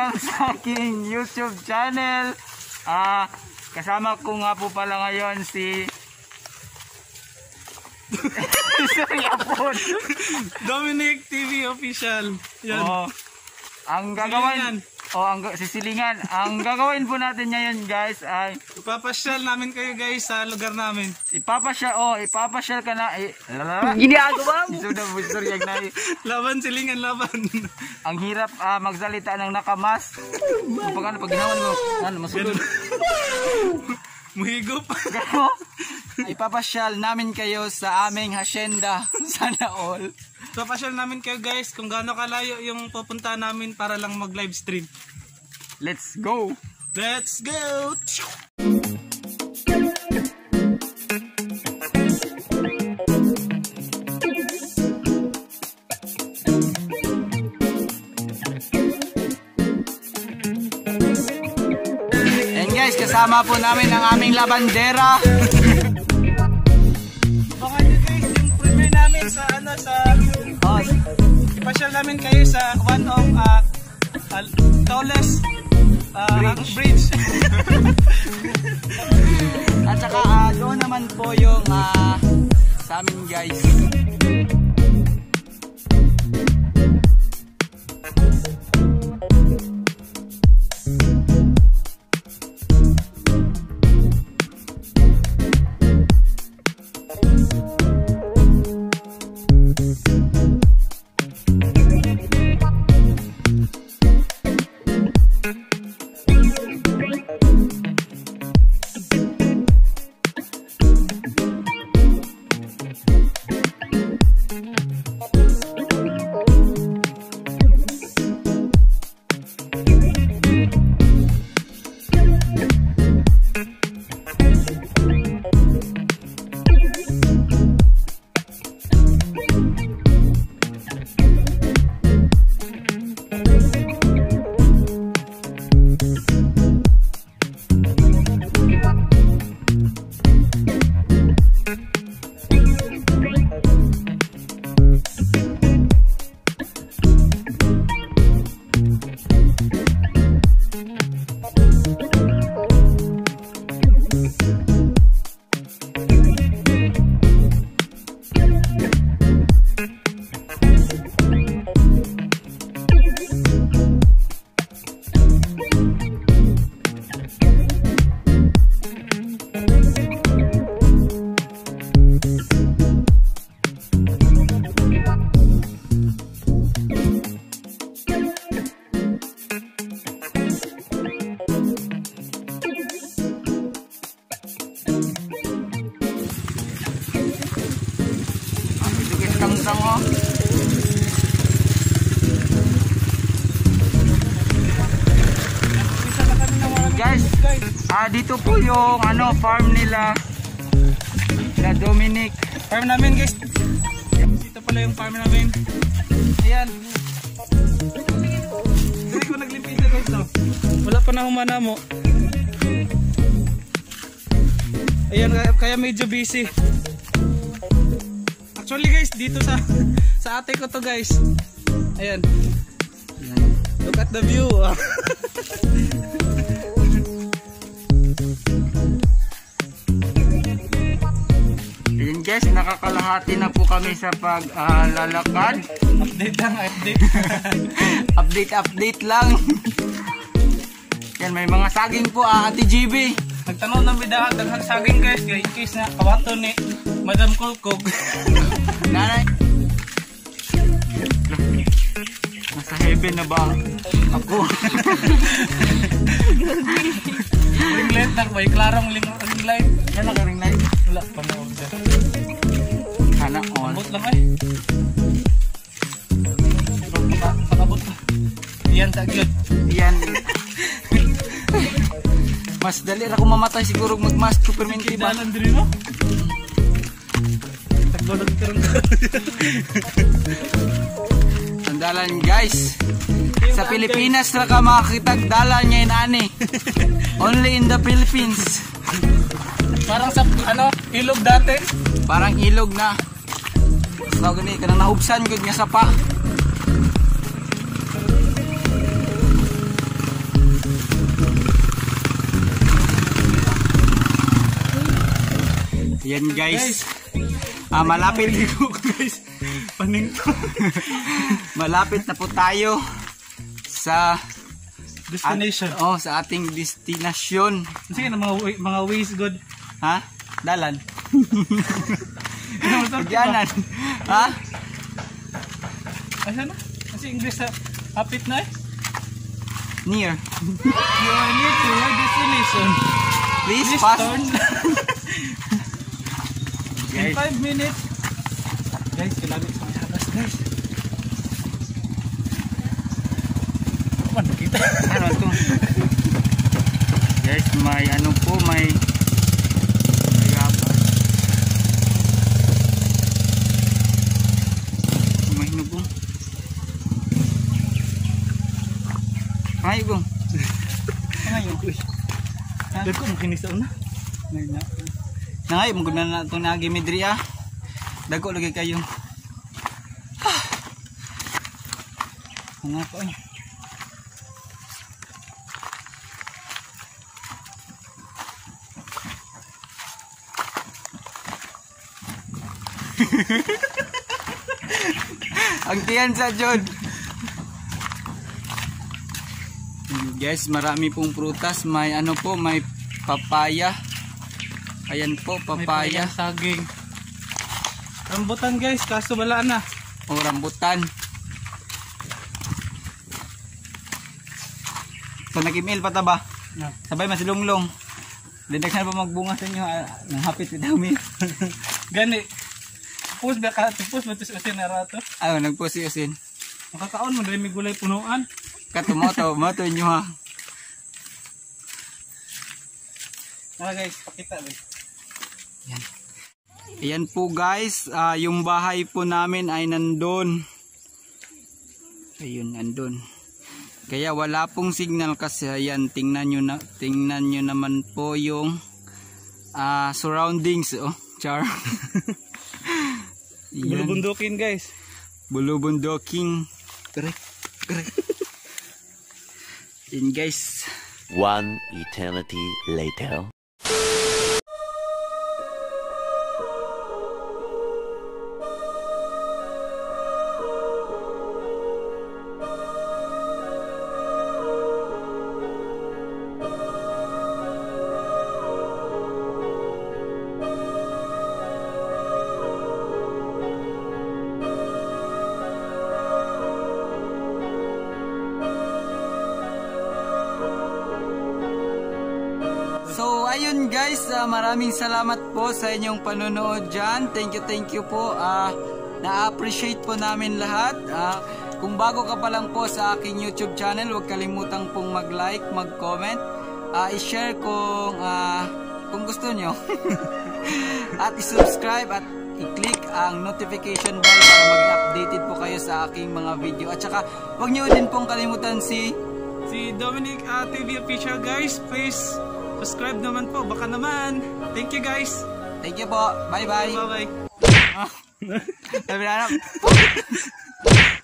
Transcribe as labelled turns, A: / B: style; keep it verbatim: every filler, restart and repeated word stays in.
A: welcome sa aking YouTube channel. Ah, kasama ko nga po pala ngayon si Sorry po.
B: Dominic T V Official. Yan.
A: Oh, ang gagawin Oh, ang sisilingan. Ang gagawin po natin ngayon, guys, ay
B: ipapasyal namin kayo, guys, sa lugar namin.
A: Ipapasyal, oh, ipapasyal ka na. Eh,
C: ginagawa mo.
A: Isuda mo istorya na.
B: Laban silingan, laban.
A: Ang hirap uh, magsalita ng nakamas. Pag ano, pag ginawan mo, ano, masulod.
B: Muhigop.
A: Gano? Ipapasyal namin kayo sa aming hacienda. Sana all.
B: Ipapasyal namin kayo, guys, kung gaano kalayo yung pupunta namin para lang mag live stream.
A: Let's go!
B: Let's go!
A: And guys, kasama po namin ang aming labandera.
B: Baka nyo, guys, yung premiere namin sa ano sa
A: Oh,
B: ipasyal namin kayo sa one of uh, uh, tallest uh, bridge, bridge.
A: At saka uh, doon naman po yung uh, sa amin, guys. Guys, ah dito po yung ano farm nila na Dominic.
B: Farm namin, guys. Dito pala yung farm namin. Ayan. Hindi ko naglimpisa, guys, no? Wala pa na humana mo. Ayan, kaya medyo busy. Actually, guys, dito sa sa ate ko to, guys. Ayan. Look at the view.
A: Yun guys, nakakalahati na po kami sa paglalakad. Uh,
B: update lang, update.
A: update, update lang. Yan, may mga saging po, ah, Ate G B.
B: Nagtanong ng bidahan, daghang saging, guys. In case na kawato ni Madam Kulkog.
A: Nanay. Nasa heaven na ba ako?
B: Ring light lang ba? Klarong ring light.
A: Yan lang ring light.
B: Wala pa na ako dyan.
A: Sana on.
B: Abot lang eh. Pakabot pa. Yan, tagod.
A: Yan. Mas dali ako mamatay siguro mag-mask Superman
B: Hindi
A: diba?
B: dalan din mo? Tagbolog ka rin ka.
A: Sandalan guys. Sa Pilipinas na ka makakitagdalan ngayon ani. Only in the Philippines.
B: Parang sa ano, ilog dati.
A: Parang ilog na. So gani kanang nahubsan gud nga sapa. Yan guys. Ah, malapit
B: guys. Paninto.
A: Malapit na po tayo sa
B: destination.
A: At, oh, sa ating destinasyon.
B: Sige na mga mga ways good.
A: Ha? Dalan.
B: Ano
A: Pagyanan. Ha?
B: Asa na? Kasi English sa hapit na eh.
A: Near.
B: You are near to your destination.
A: Please,
B: Please
A: pass.
B: turn. In five minutes. Guys, kilabit sa mga habas guys. Ano kita?
A: Ano to? Guys, may ano po, may may gapa. May hinugong. Ay, gong.
B: Ano yun? Dagko mo kinisa una.
A: Nangay, maguna na itong nagimidri ah. Dagko lagi kayo. Mga po eh. Ang tiyan sa John. Guys, marami pong prutas. May ano po, may papaya. Ayan po, papaya.
B: Saging. Rambutan guys, kaso wala na.
A: O, rambutan. So, nag-email pa ta ba?
B: No.
A: Sabay masilunglong. Dindag na ba magbunga sa inyo? Ah, nang hapit si dami.
B: Gani. Pus ba ka? Pus ba ito sa na rato?
A: Ayaw, nagpo si Usin.
B: Makakaon mo, dahil may gulay punuan.
A: Katumoto, moto nyo ha.
B: Nara guys, pakita guys.
A: Yan. Ayan po guys, uh, yung bahay po namin ay nandun. Ayun, nandun. Kaya wala pong signal kasi ayan, tingnan nyo, na, tingnan nyo naman po yung uh, surroundings. Oh, char.
B: Bulubundukin guys.
A: Bulubunduking. Correct, correct. Yan guys.
C: One eternity later.
A: So ayun guys, uh, maraming salamat po sa inyong panonood dyan. Thank you, thank you po. Uh, na-appreciate po namin lahat. Uh, kung bago ka pa lang po sa aking YouTube channel, huwag kalimutang pong mag-like, mag-comment, uh, i-share kung, uh, kung gusto nyo. At i-subscribe at i-click ang notification bell para maging updated po kayo sa aking mga video. At saka huwag nyo din pong kalimutan si
B: Si Dominic uh, T V Official guys. Please subscribe naman po, baka naman. Thank you guys.
A: Thank you po. Bye bye.
B: Bye bye.
A: Sabi na